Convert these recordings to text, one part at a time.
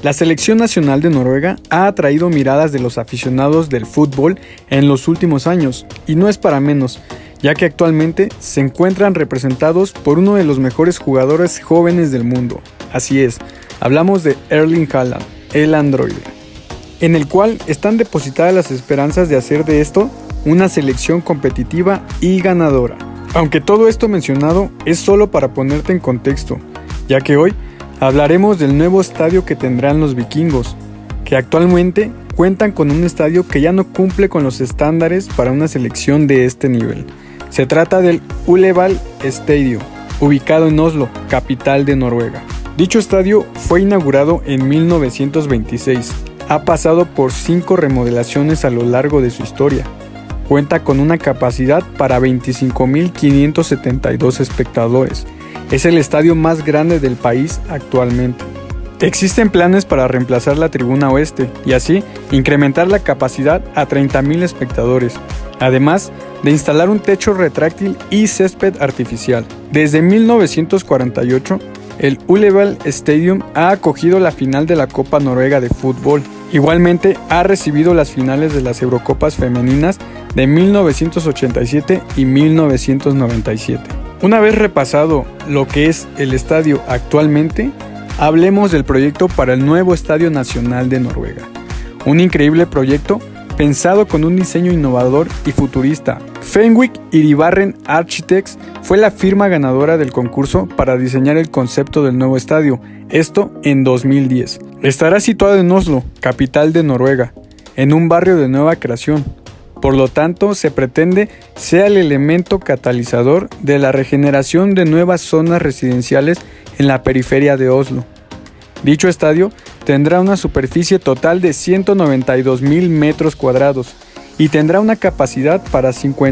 La selección nacional de Noruega ha atraído miradas de los aficionados del fútbol en los últimos años, y no es para menos, ya que actualmente se encuentran representados por uno de los mejores jugadores jóvenes del mundo. Así es, hablamos de Erling Haaland, el androide, en el cual están depositadas las esperanzas de hacer de esto una selección competitiva y ganadora. Aunque todo esto mencionado es solo para ponerte en contexto, ya que hoy hablaremos del nuevo estadio que tendrán los vikingos, que actualmente cuentan con un estadio que ya no cumple con los estándares para una selección de este nivel. Se trata del Ullevål Stadium, ubicado en Oslo, capital de Noruega. Dicho estadio fue inaugurado en 1926. Ha pasado por 5 remodelaciones a lo largo de su historia. Cuenta con una capacidad para 25.572 espectadores. Es el estadio más grande del país actualmente. Existen planes para reemplazar la tribuna oeste y así incrementar la capacidad a 30.000 espectadores, además de instalar un techo retráctil y césped artificial. Desde 1948, el Ullevål Stadium ha acogido la final de la Copa Noruega de Fútbol. Igualmente ha recibido las finales de las Eurocopas femeninas de 1987 y 1997. Una vez repasado lo que es el estadio actualmente, hablemos del proyecto para el nuevo Estadio Nacional de Noruega. Un increíble proyecto pensado con un diseño innovador y futurista. Fenwick Iribarren Architects fue la firma ganadora del concurso para diseñar el concepto del nuevo estadio, esto en 2010. Estará situado en Oslo, capital de Noruega, en un barrio de nueva creación. Por lo tanto, se pretende sea el elemento catalizador de la regeneración de nuevas zonas residenciales en la periferia de Oslo. Dicho estadio tendrá una superficie total de 192.000 metros cuadrados y tendrá una capacidad para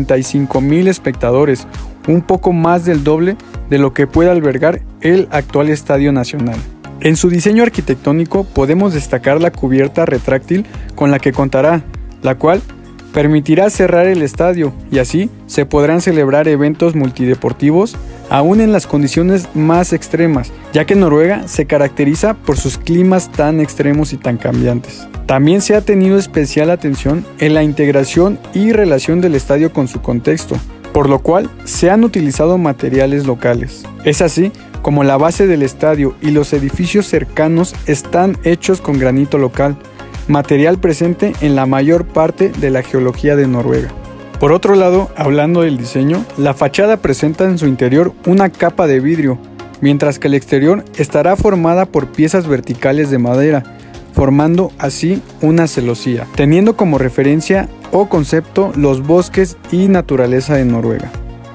55.000 espectadores, un poco más del doble de lo que puede albergar el actual Estadio Nacional. En su diseño arquitectónico podemos destacar la cubierta retráctil con la que contará, la cual permitirá cerrar el estadio y así se podrán celebrar eventos multideportivos aún en las condiciones más extremas, ya que Noruega se caracteriza por sus climas tan extremos y tan cambiantes. También se ha tenido especial atención en la integración y relación del estadio con su contexto, por lo cual se han utilizado materiales locales. Es así como la base del estadio y los edificios cercanos están hechos con granito local, material presente en la mayor parte de la geología de Noruega. Por otro lado, hablando del diseño, la fachada presenta en su interior una capa de vidrio, mientras que el exterior estará formada por piezas verticales de madera, formando así una celosía, teniendo como referencia o concepto los bosques y naturaleza de Noruega.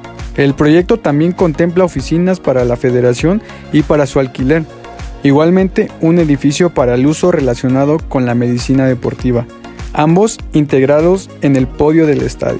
El proyecto también contempla oficinas para la federación y para su alquiler. Igualmente, un edificio para el uso relacionado con la medicina deportiva, ambos integrados en el podio del estadio.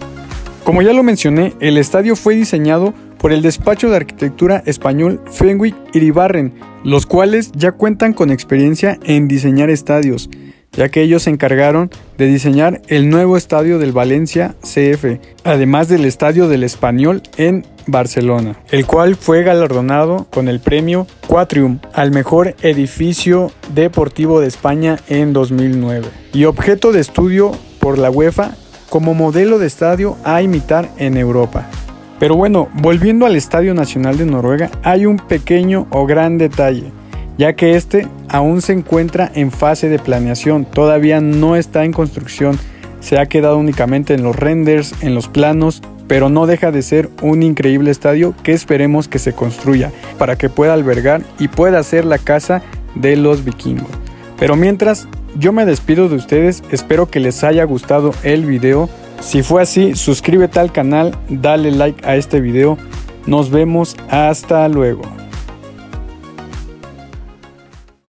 Como ya lo mencioné, el estadio fue diseñado por el despacho de arquitectura español Fenwick Iribarren, los cuales ya cuentan con experiencia en diseñar estadios, ya que ellos se encargaron de diseñar el nuevo estadio del Valencia CF, además del estadio del Español en Barcelona, el cual fue galardonado con el premio Quatrium al mejor edificio deportivo de España en 2009 y objeto de estudio por la UEFA como modelo de estadio a imitar en Europa. Pero bueno, volviendo al Estadio Nacional de Noruega, hay un pequeño o gran detalle, ya que este aún se encuentra en fase de planeación, todavía no está en construcción, se ha quedado únicamente en los renders, en los planos, pero no deja de ser un increíble estadio que esperemos que se construya para que pueda albergar y pueda ser la casa de los vikingos. Pero mientras, yo me despido de ustedes, espero que les haya gustado el video. Si fue así, suscríbete al canal, dale like a este video. Nos vemos, hasta luego.